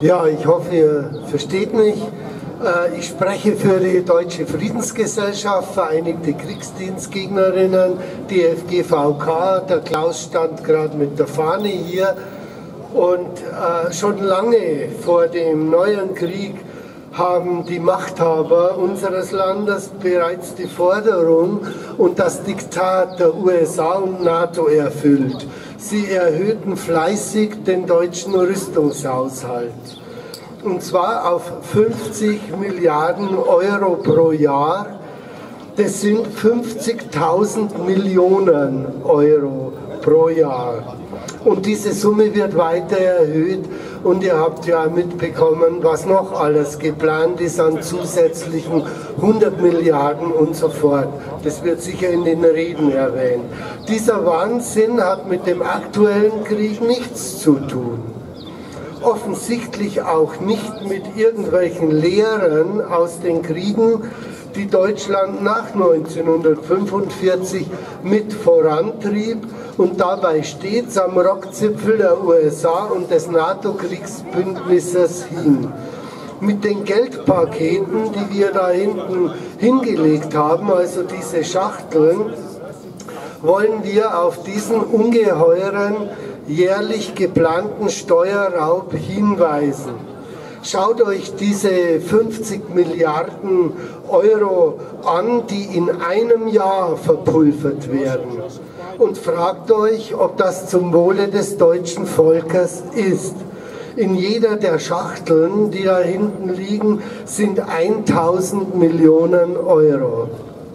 Ja, ich hoffe, ihr versteht mich. Ich spreche für die Deutsche Friedensgesellschaft, Vereinigte Kriegsdienstgegnerinnen, DFG-VK. Der Klaus stand gerade mit der Fahne hier. Und schon lange vor dem neuen Krieg haben die Machthaber unseres Landes bereits die Forderung und das Diktat der USA und NATO erfüllt. Sie erhöhten fleißig den deutschen Rüstungshaushalt. Und zwar auf 50 Milliarden Euro pro Jahr. Das sind 50.000 Millionen Euro pro Jahr. Und diese Summe wird weiter erhöht und ihr habt ja mitbekommen, was noch alles geplant ist an zusätzlichen 100 Milliarden und so fort. Das wird sicher in den Reden erwähnt. Dieser Wahnsinn hat mit dem aktuellen Krieg nichts zu tun. Offensichtlich auch nicht mit irgendwelchen Lehren aus den Kriegen, die Deutschland nach 1945 mit vorantrieb und dabei stets am Rockzipfel der USA und des NATO-Kriegsbündnisses hing. Mit den Geldpaketen, die wir da hinten hingelegt haben, also diese Schachteln, wollen wir auf diesen ungeheuren, jährlich geplanten Steuerraub hinweisen. Schaut euch diese 50 Milliarden Euro an, die in einem Jahr verpulvert werden. Und fragt euch, ob das zum Wohle des deutschen Volkes ist. In jeder der Schachteln, die da hinten liegen, sind 1000 Millionen Euro.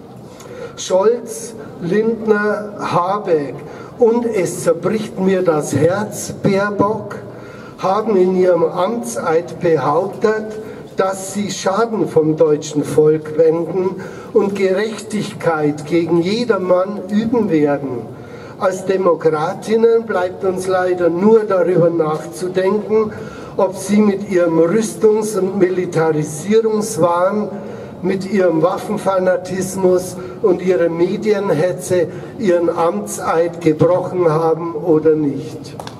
Scholz, Lindner, Habeck und es zerbricht mir das Herz, Baerbock, haben in ihrem Amtseid behauptet, dass sie Schaden vom deutschen Volk wenden und Gerechtigkeit gegen jedermann üben werden. Als Demokratinnen bleibt uns leider nur darüber nachzudenken, ob sie mit ihrem Rüstungs- und Militarisierungswahn, mit ihrem Waffenfanatismus und ihrer Medienhetze ihren Amtseid gebrochen haben oder nicht.